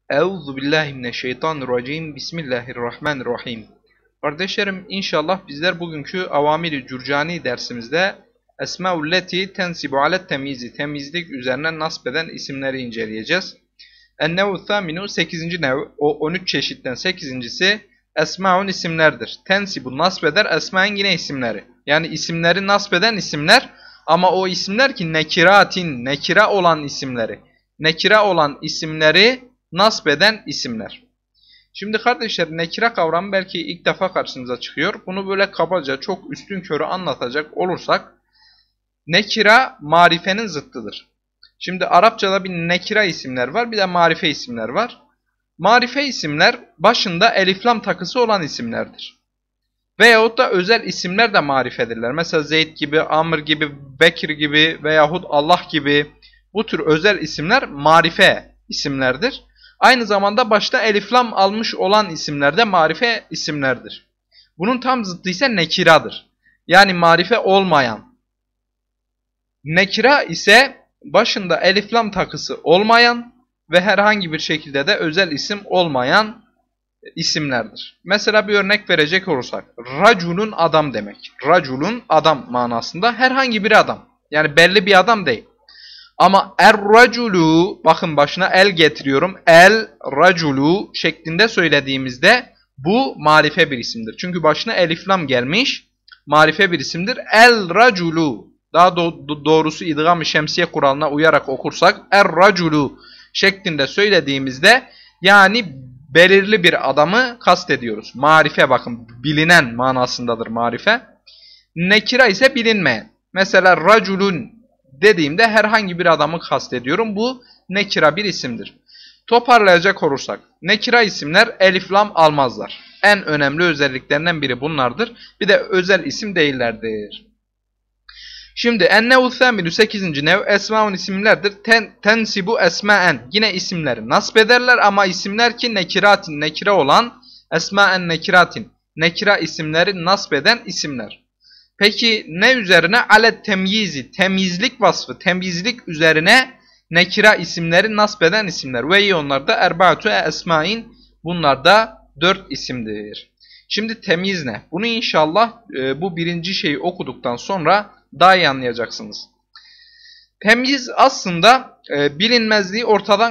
Euzubillahimineşşeytanirracim. Bismillahirrahmanirrahim. Kardeşlerim, inşallah bizler bugünkü Avamir-i Cürcani dersimizde Esmaulleti tensibu alet temyizi, temyizlik üzerine nasbeden isimleri inceleyeceğiz. Ennevu thaminu 8. nev, o 13 çeşitten 8.'si Esmaun isimlerdir. Tensibu nasbeder, esmain yine isimleri. Yani isimleri nasbeden isimler ama o isimler ki nekiratin, nekira olan isimleri. Nekira olan isimleri nasbeden isimler. Şimdi kardeşler, nekira kavramı belki ilk defa karşınıza çıkıyor. Bunu böyle kabaca çok üstünkörü anlatacak olursak, nekira marifenin zıttıdır. Şimdi Arapçada bir nekira isimler var, bir de marife isimler var. Marife isimler başında eliflam takısı olan isimlerdir. Veyahut da özel isimler de marifedirler. Mesela Zeyd gibi, Amr gibi, Bekir gibi veyahut Allah gibi bu tür özel isimler marife isimlerdir. Aynı zamanda başta eliflam almış olan isimler de marife isimlerdir. Bunun tam zıttı ise nekiradır. Yani marife olmayan. Nekira ise başında eliflam takısı olmayan ve herhangi bir şekilde de özel isim olmayan isimlerdir. Mesela bir örnek verecek olursak, raculun adam demek. Raculun adam manasında herhangi bir adam. Yani belli bir adam değil. Ama er-raculu, bakın başına el getiriyorum. El-raculu şeklinde söylediğimizde bu marife bir isimdir. Çünkü başına eliflam gelmiş, marife bir isimdir. El-raculu, daha doğrusu idgam-ı şemsiye kuralına uyarak okursak er-raculu şeklinde söylediğimizde yani belirli bir adamı kastediyoruz. Marife, bakın, bilinen manasındadır marife. Nekira ise bilinmeyen. Mesela raculun dediğimde herhangi bir adamı kastediyorum. Bu nekira bir isimdir. Toparlayacak olursak, nekira isimler eliflam almazlar. En önemli özelliklerinden biri bunlardır. Bir de özel isim değillerdir. Şimdi ennevu thaminu 8. nev esmaun isimlerdir. Tensibu esmaen, yine isimleri nasbederler ama isimler ki nekiratin, nekira olan, esmaen nekiratin, nekira isimleri nasbeden isimler. Peki ne üzerine? Alet temyizi, temyizlik vasfı, temyizlik üzerine nekira isimleri nasbeden isimler. Ve onlar da erbaatü esmain, bunlar da 4 isimdir. Şimdi temyiz ne? Bunu inşallah bu birinci şeyi okuduktan sonra daha iyi anlayacaksınız. Temyiz aslında bilinmezliği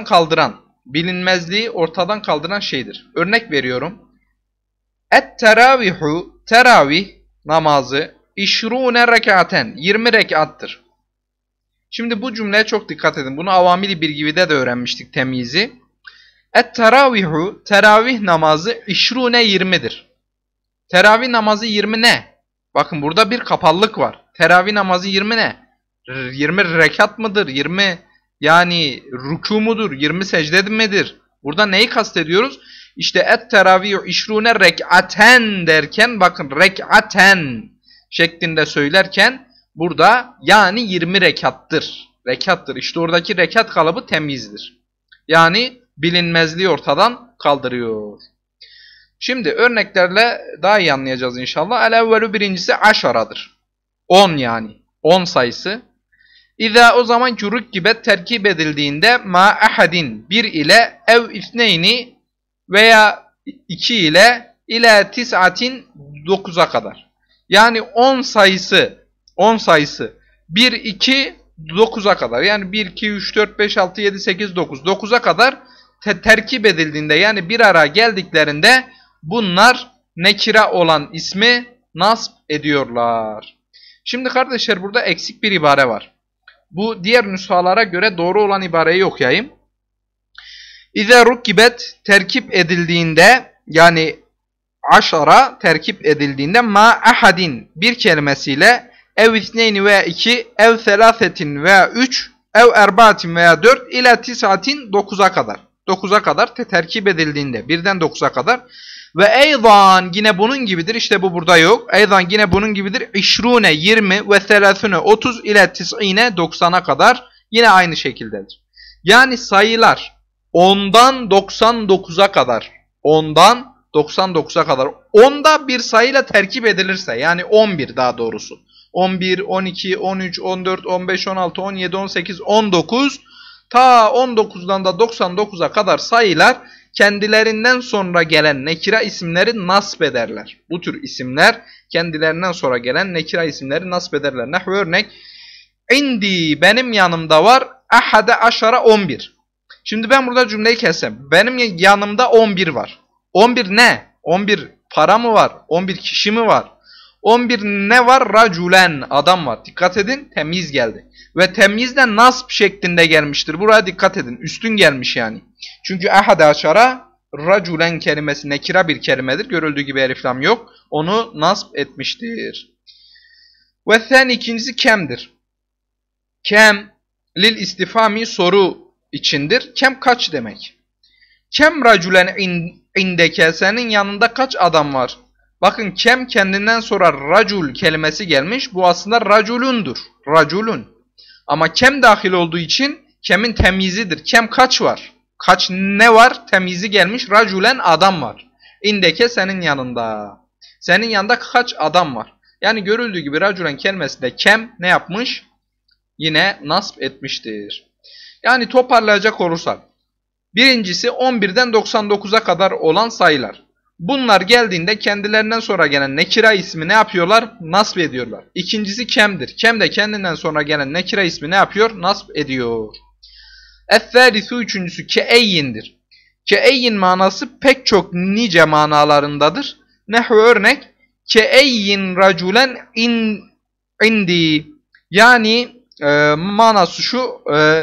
ortadan kaldıran şeydir. Örnek veriyorum. Et-teravihu, teravih namazı, İşrûne rekaten, 20 rekattır. Şimdi bu cümleye çok dikkat edin. Bunu avamili bir gibide de öğrenmiştik temyizi. Et-teravihu, teravih namazı, İşrûne 20'dir. Teravih namazı 20 ne? Bakın burada bir kapalılık var. Teravih namazı 20 ne? 20 rekat mıdır? 20 yani rükû mudur? 20 secde midir? Burada neyi kastediyoruz? İşte et-teravihu işrûne rekaten derken, bakın, rekaten şeklinde söylerken burada yani 20 rekattır. Rekattır. İşte oradaki rekat kalıbı temyizdir. Yani bilinmezliği ortadan kaldırıyor. Şimdi örneklerle daha iyi anlayacağız inşallah. El-evvelu, birincisi aşaradır. 10 yani. 10 sayısı. İza, o zaman curuk gibi terkip edildiğinde ma ahadin, 1 ile ev ifneyni veya 2 ile tis'atin 9'a kadar. Yani 10 sayısı 1, 2, 9'a kadar. Yani 1, 2, 3, 4, 5, 6, 7, 8, 9. 9'a kadar terkip edildiğinde, yani bir araya geldiklerinde bunlar nekira olan ismi nasb ediyorlar. Şimdi kardeşler, burada eksik bir ibare var. Bu diğer nüshalara göre doğru olan ibareyi okuyayım. İza rukkibet, terkip edildiğinde, yani aşara terkip edildiğinde ma ahadin, bir kelimesiyle ev isneyni veya 2, ev selasetin veya 3, ev erbaatin veya 4 ile tis'atin 9'a kadar. 9'a kadar terkip edildiğinde, birden 9'a kadar. Ve eydan, yine bunun gibidir. İşte bu burada yok. Eydan, yine bunun gibidir. İşrune 20 ve selasune 30 ile tis'ine 90'a kadar yine aynı şekildedir. Yani sayılar 10'dan 99'a kadar. 10'dan 99'a kadar. 10'da bir sayıyla terkip edilirse, yani 11 daha doğrusu. 11, 12, 13, 14, 15, 16, 17, 18, 19 Ta 19'dan da 99'a kadar sayılar kendilerinden sonra gelen nekira isimleri nasb ederler. Bu tür isimler kendilerinden sonra gelen nekira isimleri nasb ederler. Nahv örnek. İndi benim yanımda var. Ahade aşara 11. Şimdi ben burada cümleyi kessem. Benim yanımda 11 var. 11 ne? 11 para mı var? 11 kişi mi var? 11 ne var? Raculen adam var. Dikkat edin, temyiz geldi. Ve temyiz de nasb şeklinde gelmiştir. Buraya dikkat edin. Üstün gelmiş yani. Çünkü ahade aşara raculen kelimesi nekira bir kelimedir. Görüldüğü gibi elif lam yok. Onu nasb etmiştir. Ve sen ikincisi kemdir. Kem lil istifami soru içindir. Kem kaç demek? Kem raculen indeke senin yanında kaç adam var? Bakın kem kendinden sonra racul kelimesi gelmiş. Bu aslında raculundur. Raculun. Ama kem dahil olduğu için kemin temyizidir. Kem kaç var? Kaç ne var? Temyizi gelmiş. Raculen adam var. İndeke senin yanında. Senin yanında kaç adam var? Yani görüldüğü gibi raculen kelimesinde kem ne yapmış? Yine nasb etmiştir. Yani toparlayacak olursak. Birincisi 11'den 99'a kadar olan sayılar. Bunlar geldiğinde kendilerinden sonra gelen nekira ismi ne yapıyorlar? Nasb ediyorlar. İkincisi kemdir. Kem de kendinden sonra gelen nekira ismi ne yapıyor? Nasb ediyor. Es-sâlisu üçüncüsü keeyyindir. Keeyyin manası pek çok nice manalarındadır. Nehve örnek. Keeyyin raculen indi. Yani manası şu.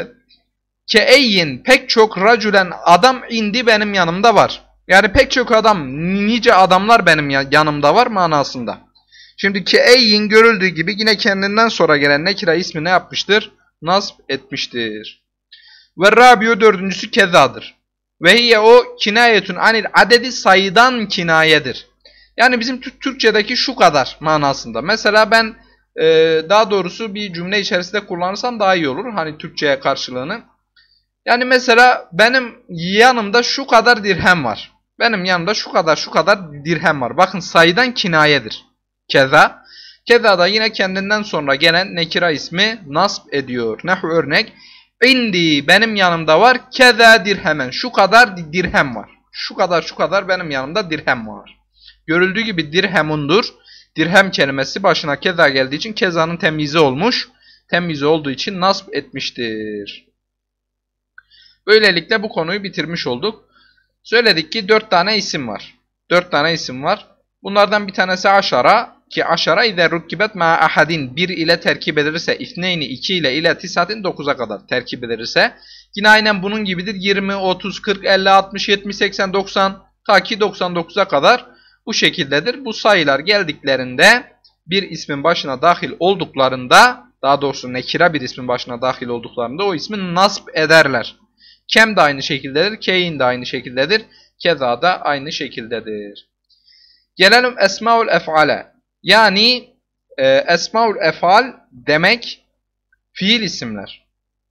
Keeyyin pek çok raculen adam indi benim yanımda var. Yani pek çok adam, nice adamlar benim yanımda var manasında. Şimdi keeyyin görüldüğü gibi yine kendinden sonra gelen nekira ismi ne yapmıştır? Nasb etmiştir. Ve rabiu dördüncüsü kezadır. Ve hiye o kinayetun anil adedi sayıdan kinayedir. Yani bizim Türkçedeki şu kadar manasında. Mesela ben daha doğrusu bir cümle içerisinde kullanırsam daha iyi olur. Hani Türkçe'ye karşılığını. Yani mesela benim yanımda şu kadar dirhem var. Benim yanımda şu kadar dirhem var. Bakın sayıdan kinayedir. Keza. Keza da yine kendinden sonra gelen nekira ismi nasb ediyor. Nahv örnek. İndi benim yanımda var. Keza dirhemen. Şu kadar dirhem var. Şu kadar benim yanımda dirhem var. Görüldüğü gibi dirhemundur. Dirhem kelimesi başına keza geldiği için kezanın temyizi olmuş. Temyizi olduğu için nasb etmiştir. Böylelikle bu konuyu bitirmiş olduk. Söyledik ki 4 tane isim var. 4 tane isim var. Bunlardan bir tanesi aşara. Ki aşara ize rukkibet ma ahadin 1 ile terkip edilirse, ifneyni 2 ile tisatin 9'a kadar terkip edilirse. Yine aynen bunun gibidir. 20, 30, 40, 50, 60, 70, 80, 90 ta ki 99'a kadar bu şekildedir. Bu sayılar geldiklerinde bir ismin başına dahil olduklarında, daha doğrusu nekira bir ismin başına dahil olduklarında o ismi nasb ederler. Kem de aynı şekildedir. Keyin de aynı şekildedir. Keza da aynı şekildedir. Gelelim esmaul ef'ale. Yani esmaul ef'al demek fiil isimler.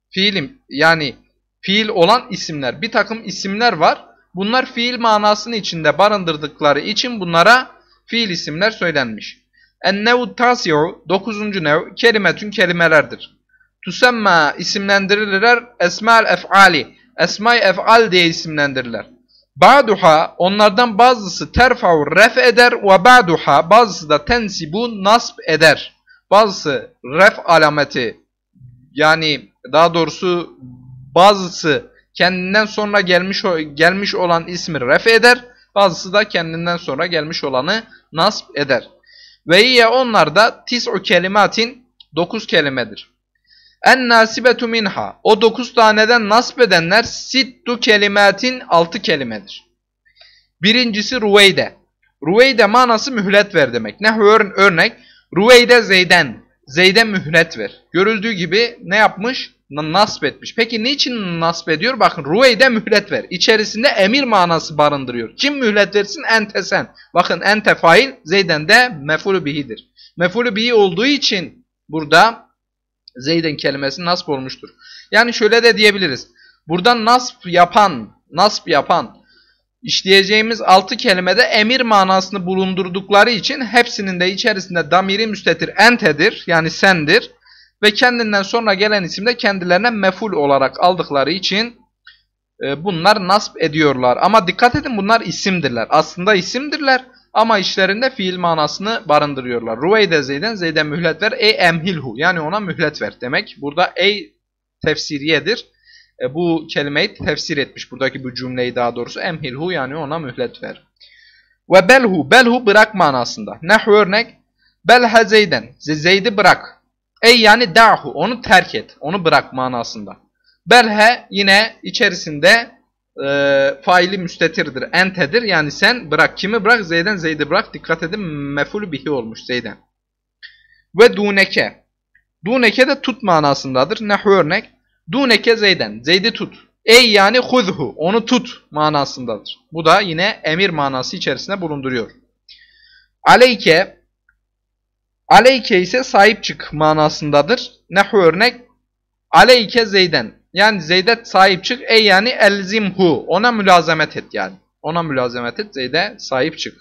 Yani fiil olan isimler. Bir takım isimler var. Bunlar fiil manasını içinde barındırdıkları için bunlara fiil isimler söylenmiş. En-nev'u tasi'u 9. nev kelimetün kelimelerdir. Tusemma isimlendirilirler esma'l ef'ali. Esma-i ef'al diye isimlendirirler. Ba'duha onlardan bazısı terfa'u ref eder ve ba'duha bazısı da tensibu nasb eder. Bazısı ref alameti yani daha doğrusu bazısı kendinden sonra gelmiş olan ismi ref eder. Bazısı da kendinden sonra gelmiş olanı nasb eder. Ve hiye onlar da tis'u kelimatin 9 kelimedir. En nasibetu minha. O 9 taneden nasb edenler sittu kelimatin 6 kelimedir. Birincisi ruveyde. Ruveyde manası mühlet ver demek. Ne örnek? Ruveyde Zeyden. Zeyde mühlet ver. Görüldüğü gibi ne yapmış? Nasb etmiş. Peki niçin nasb ediyor? Bakın ruveyde mühlet ver. İçerisinde emir manası barındırıyor. Kim mühlet versin? Ente sen. Bakın ente fail. Zeyden de mef'ulü bihidir. Mef'ulü bihi olduğu için burada Zeyden kelimesi nasb olmuştur. Yani şöyle de diyebiliriz. Buradan nasb yapan işleyeceğimiz 6 kelimede emir manasını bulundurdukları için hepsinin de içerisinde damiri müstetir entedir. Yani sendir. Ve kendinden sonra gelen isim de kendilerine mef'ul olarak aldıkları için bunlar nasb ediyorlar. Ama dikkat edin, bunlar isimdirler. Aslında isimdirler ama içlerinde fiil manasını barındırıyorlar. Ruveyde Zeyden, Zeyden mühlet ver. Ey emhilhu, yani ona mühlet ver demek. Burada ey tefsiriyedir. Bu kelimeyi tefsir etmiş. Buradaki bu cümleyi daha doğrusu. Emhilhu, yani ona mühlet ver. Ve belhu, belhu bırak manasında. Nahv örnek. Belha Zeyden, Zeyd'i bırak. Ey yani da'hu, onu terk et, onu bırak manasında. Belhe yine içerisinde faili müstetirdir, entedir. Yani sen bırak, kimi bırak? Zeyden, Zeyd'i bırak. Dikkat edin, mef'ul bihi olmuş Zeyden. Ve duneke. Duneke de tut manasındadır. Nahv örnek. Duneke Zeyden, Zeyd'i tut. Ey yani huzhu, onu tut manasındadır. Bu da yine emir manası içerisinde bulunduruyor. Aleyke, aleyke ise sahip çık manasındadır. Nahv örnek. Aleyke Zeyden, yani Zeyd'e sahip çık. Ey yani elzimhu, ona mülazemet et yani. Ona mülazemet et, Zeyd'e sahip çık.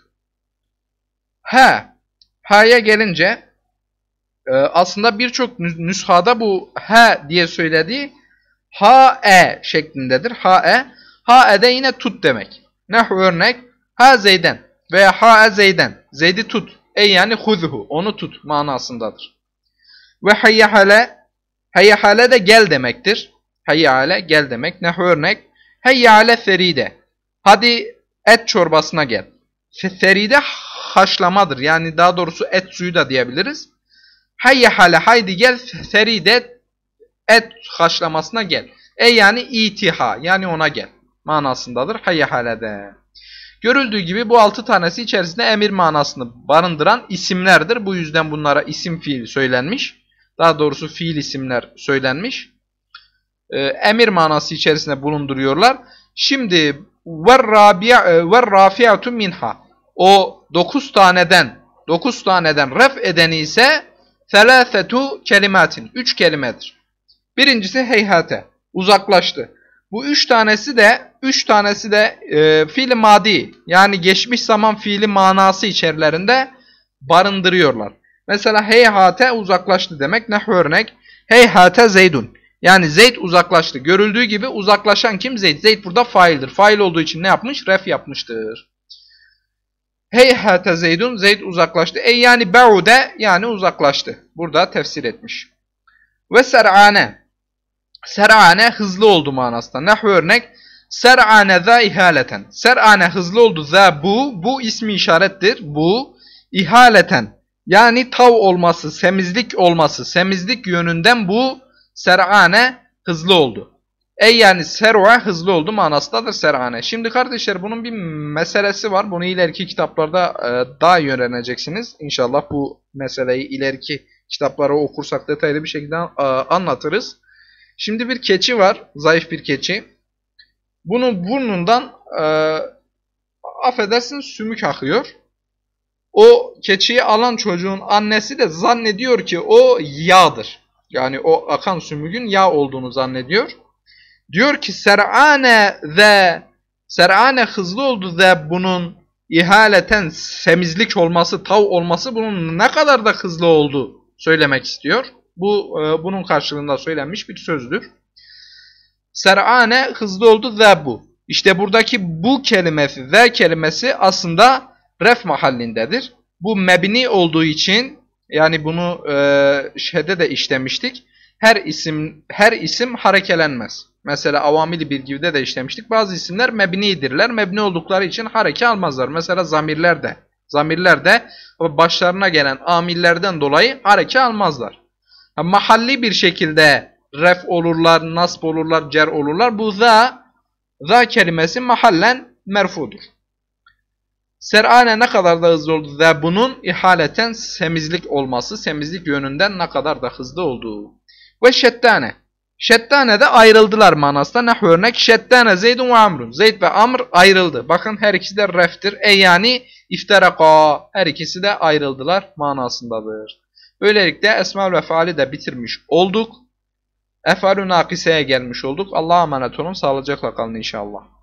Ha, ha'ya gelince aslında birçok nüshada bu ha diye söylediği ha-e şeklindedir. Ha-e. Ha-e de yine tut demek. Nahv örnek. Ha Zeyden veya ha-e Zeyden. Zeyd'i tut. Ey yani huzhu, onu tut manasındadır. Ve hayyahale. Hayyahale de gel demektir. Hayyahale gel demek. Nahv örnek. Hayyahale feride. Hadi et çorbasına gel. Feride haşlamadır. Yani daha doğrusu et suyu da diyebiliriz. Hayyahale haydi gel feride et haşlamasına gel. Yani itiha, yani ona gel manasındadır hayyahalede. Görüldüğü gibi bu 6 tanesi içerisinde emir manasını barındıran isimlerdir. Bu yüzden bunlara isim fiil söylenmiş. Daha doğrusu fiil isimler söylenmiş. Emir manası içerisinde bulunduruyorlar. Şimdi وَالرَّافِعَةُ minha. O 9 taneden ref edeni ise ثَلَاثَةُ kelimatin. 3 kelimedir. Birincisi heyhate, uzaklaştı. Bu 3 tanesi de fiil-i madi, yani geçmiş zaman fiili manası içerilerinde barındırıyorlar. Mesela heyhate uzaklaştı demek. Nahv örnek. Heyhate Zeydun. Yani Zeyd uzaklaştı. Görüldüğü gibi uzaklaşan kim? Zeyd. Zeyd burada faildir. Fail olduğu için ne yapmış? Ref yapmıştır. Heyhate Zeydun. Zeyd uzaklaştı. Yani ba'ude, yani uzaklaştı. Burada tefsir etmiş. Ve ser'ane. Ser'ane hızlı oldu manasında. Nahv örnek. Ser'ane za ihaleten. Ser'ane hızlı oldu. Za bu ismi işarettir. Bu ihaleten. Yani tav olması, semizlik olması, semizlik yönünden bu ser'ane hızlı oldu. Yani ser'a hızlı oldu manasındadır ser'ane. Şimdi kardeşler bunun bir meselesi var. Bunu ileriki kitaplarda daha iyi öğreneceksiniz. İnşallah bu meseleyi ileriki kitapları okursak detaylı bir şekilde anlatırız. Şimdi bir keçi var. Zayıf bir keçi. Bunun burnundan affedersiniz sümük akıyor. O keçiyi alan çocuğun annesi de zannediyor ki o yağdır. Yani o akan sümüğün yağ olduğunu zannediyor. Diyor ki ser'ane hızlı oldu ve bunun ihaleten semizlik olması, tav olması bunun ne kadar da hızlı oldu söylemek istiyor. Bu bunun karşılığında söylenmiş bir sözdür. Ser'ane hızlı oldu ve bu. İşte buradaki bu kelimesi, ve kelimesi aslında ref mahallindedir. Bu mebni olduğu için, yani bunu şeyde de işlemiştik. Her isim harekelenmez. Mesela avamili bir givde de işlemiştik. Bazı isimler mebnidirler. Mebni oldukları için hareke almazlar. Mesela zamirler de başlarına gelen amillerden dolayı hareke almazlar. Mahalli bir şekilde ref olurlar, nasb olurlar, cer olurlar. Bu za kelimesi mahallen merfudur. Ser'ane ne kadar da hızlı oldu ve bunun ihaleten semizlik olması, semizlik yönünden ne kadar da hızlı olduğu. Ve şettane. Şettane de ayrıldılar manasında. Nahv örnek. Şettane Zeydun ve Amrun. Zeyd ve Amr ayrıldı. Bakın her ikisi de reftir. Yani ifteraka. Her ikisi de ayrıldılar manasındadır. Böylelikle esma ve faali de bitirmiş olduk. Ef'alü nakiseye gelmiş olduk. Allah'a emanet olun. Sağlıcakla kalın inşallah.